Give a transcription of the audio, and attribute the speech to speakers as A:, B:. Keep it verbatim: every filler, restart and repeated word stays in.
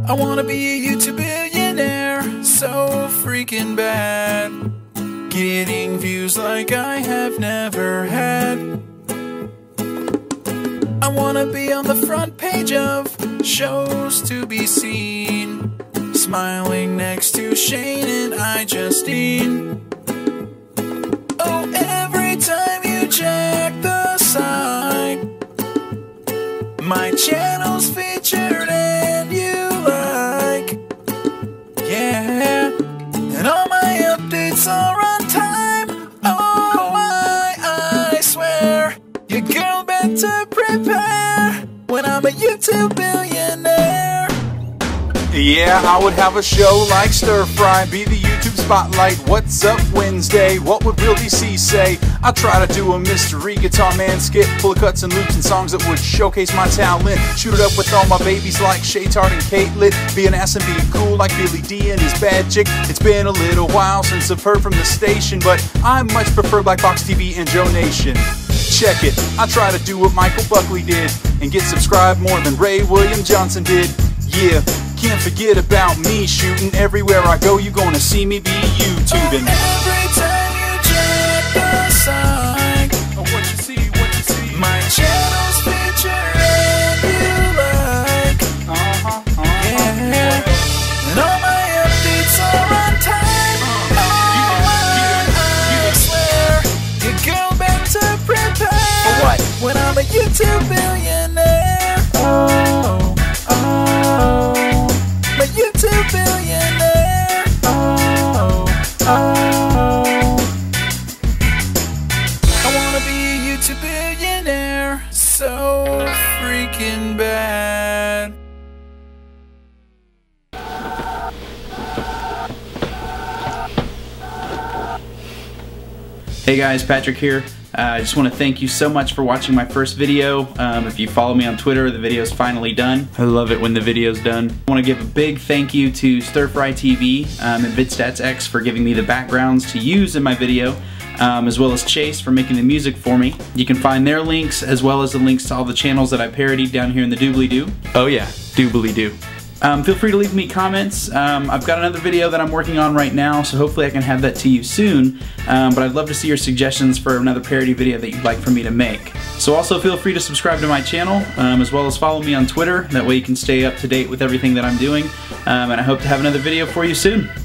A: I wanna be a YouTube billionaire, so freaking bad. Getting views like I have never had. I wanna be on the front page of shows to be seen, smiling next to Shane and I, Justine. Oh, every time you check the site, my channel's featured and you like. Yeah, and all my updates are on time. Oh, I, I swear, your girl better prepare when I'm a YouTube billionaire.
B: Yeah, I would have a show like Stir Fry, be the YouTube spotlight. What's Up Wednesday? What would Real D C say? I try to do a mystery guitar man skit full of cuts and loops and songs that would showcase my talent. Shoot it up with all my babies like Shaytard and Caitlin. Be an ass and be cool like Billy D and his bad chick. It's been a little while since I've heard from the station, but I much prefer Black Box T V and Joe Nation. Check it, I try to do what Michael Buckley did and get subscribed more than Ray William Johnson did. Yeah, can't forget about me shooting. Everywhere I go, you're gonna see me be YouTubing.
A: Oh, every time you check the site,
B: Oh, what you see, what you see.
A: my channel's featured and you like.
B: Uh-huh, uh-huh.
A: Yeah, and all my updates are on time. Oh, I, I swear, your girl better prepare
B: For what?
A: when I'm a YouTube billionaire. Oh, oh, my YouTube billionaire. Oh, oh, I wanna be a YouTube billionaire, so freaking bad.
C: Hey guys, Patrick here. Uh, I just want to thank you so much for watching my first video. Um, if you follow me on Twitter, the video's finally done. I love it when the video's done. I want to give a big thank you to Stir Fry T V um, and VidStatsX for giving me the backgrounds to use in my video, um, as well as Chase for making the music for me. You can find their links as well as the links to all the channels that I parodied down here in the doobly-doo. Oh yeah, doobly-doo. Um, feel free to leave me comments. Um, I've got another video that I'm working on right now, so hopefully I can have that to you soon. Um, but I'd love to see your suggestions for another parody video that you'd like for me to make. So also feel free to subscribe to my channel, um, as well as follow me on Twitter. That way you can stay up to date with everything that I'm doing. Um, and I hope to have another video for you soon.